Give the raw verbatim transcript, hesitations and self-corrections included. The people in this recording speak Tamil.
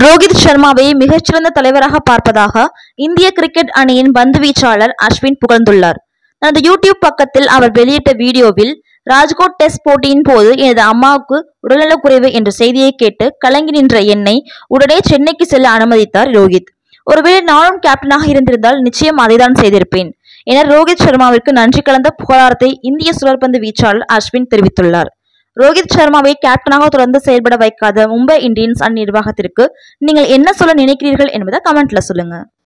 ரோஹித் சர்மாவை மிகச்சிறந்த தலைவராக பார்ப்பதாக இந்திய கிரிக்கெட் அணியின் பந்துவீச்சாளர் அஸ்வின் புகழ்ந்துள்ளார். தனது யூடியூப் பக்கத்தில் அவர் வெளியிட்ட வீடியோவில், ராஜ்கோட் டெஸ்ட் போட்டியின் போது எனது அம்மாவுக்கு உடல்நலக்குறைவு என்ற செய்தியை கேட்டு கலங்கி நின்ற என்னை உடனே சென்னைக்கு செல்ல அனுமதித்தார் ரோஹித். ஒருவேளை நானும் கேப்டனாக இருந்திருந்தால் நிச்சயம் அதைதான் செய்திருப்பேன் என ரோஹித் சர்மாவிற்கு நன்றி கலந்த புகழாரத்தை இந்திய சுழற்பந்து வீச்சாளர் அஸ்வின் தெரிவித்துள்ளார். ரோஹித் சர்மாவை கேப்டனாக தொடர்ந்து செயல்பட வைக்காத மும்பை இந்தியன்ஸ் அணி நிர்வாகத்திற்கு நீங்கள் என்ன சொல்ல நினைக்கிறீர்கள் என்பதை கமெண்ட்ல சொல்லுங்க.